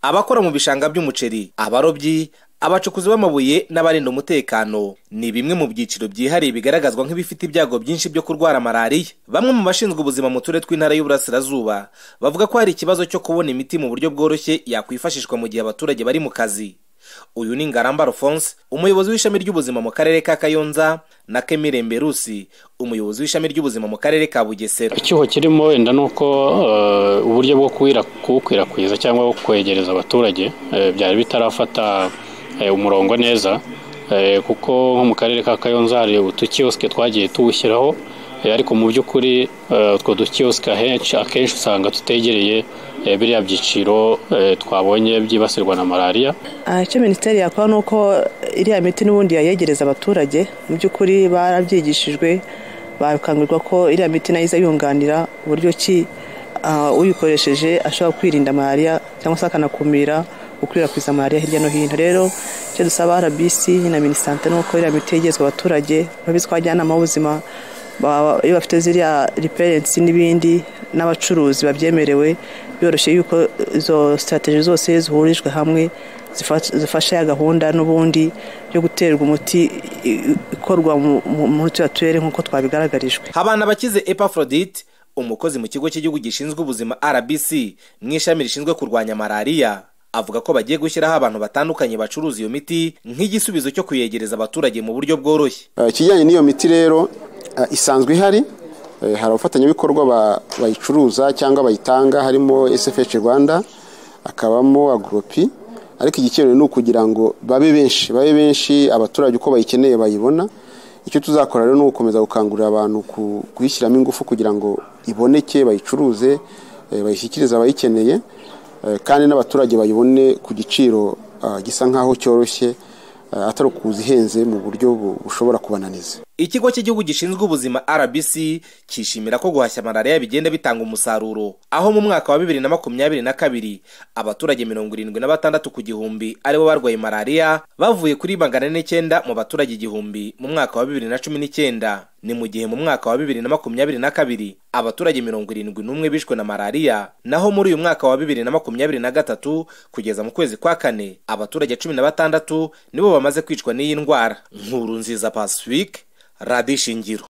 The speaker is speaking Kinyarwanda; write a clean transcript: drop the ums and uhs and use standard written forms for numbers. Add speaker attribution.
Speaker 1: abakora mu bishanga by'umuceri, abarobyi, abacukuzi b'amabuye n'abarinda umutekano ni bimwe mu byiciro byihariye bigaragazwa nk'ibifite ibyago byinshi byo kurwara malaria. Bamwe mu bashinzwe ubuzima mu turere tw'intara y'Uburasirazuba bavuga ko hari ikibazo cyo kubona imiti mu buryo bworoshye yakwifashishwa mu gihe abaturage bari mu kazi. Uyu ni Ngaramba Alphonse, umuyobozi w'ishami ry'ubuzima mu karere ka Kayonza, na Kemirembe Rusi, umuyobozi w'ishami ry'ubuzima mu karere ka Bugesera.
Speaker 2: Icyuho kirimo wenda nuko uburyo bwo kuwukwirakwiza cyangwa kwegereza abaturage byari bitarafata umurongo neza, kuko nko mu karere ka Kayonza hari utukiyosike twagiye tuwushyiraho, ariko mu by'ukuri utwo dukiyosike akenshi usanga tutegereye biriya byiciro twabonye byibasirwa na malaria.
Speaker 3: Icyo minisiteri yakora nuko iriya miti n'ubundi yayegereza abaturage. Mu by'ukuri barabyigishijwe, bakangurirwa ko iriya miti nayo iza yunganira uburyo ki uyikoresheje ashobora kwirinda malaria cyangwa se akanakumira gukwirakwiza malaria hirya no hino. Rero icyo dusaba RBC na Minisante nuko iriya miti yegerezwa abaturage, babizi ko abajyanama b'ubuzima iyo bafite ziriya reference n'ibindi n'abacuruzi babyemerewe, byoroshye yuko izo strategy zose zihurijwe hamwe zifasha ya gahunda n'ubundi yo guterwa umuti ikorwa mu turere nk'uko twabigaragarijwe.
Speaker 1: Habana bakize Epaphroditte, umukozi mu kigo cy'igihugu gishinzwe ubuzima RBC mu ishami rishinzwe kurwanya malaria, avuga ko bagiye gushyiraho abantu batandukanye bacuruza iyo miti nk'igisubizo cyo kuyegereza abaturage mu buryo bworoshye.
Speaker 4: Ikijyanye n'iyo miti rero isanzwe ihari, hari abafatanyabikorwa bayicuruza cyangwa bayitanga, harimo SFH Rwanda, akabamo Agropi, ariko igikenewe ni ukugira ngo babe benshi abaturage uko bayikeneye bayibona. Icyo tuzakora rero ni ugukomeza gukangurira abantu kuyishyiramo ingufu kugira ngo iboneke, bayicuruze, bayishyikirize abayikeneye, kandi n'abaturage bayibone ku giciro gisa nkaho cyoroshye, atari kuzihenze mu buryo bushobora kubananiza.
Speaker 1: Ikigo cy'igihugu gishinzwe ubuzima RBC kishimira ko guhashya malaria bigenda bitanga umusaruro, aho mu mwaka wa 2022 abaturage 76 ku gihumbi aribo barwaye malaria, bavuye kuri 409 mu baturage igihumbi mu mwaka wa 2019. Ni mu gihe mu mwaka wa 2022 abaturage 71 bishwe na malaria, naho muri uyu mwaka wa 2023 kugeza mu kwezi kwa 4 abaturage 16 nibo bamaze kwicwa n'iyi ndwara. Nkuru nziza Pacifique, Radio Shingiro.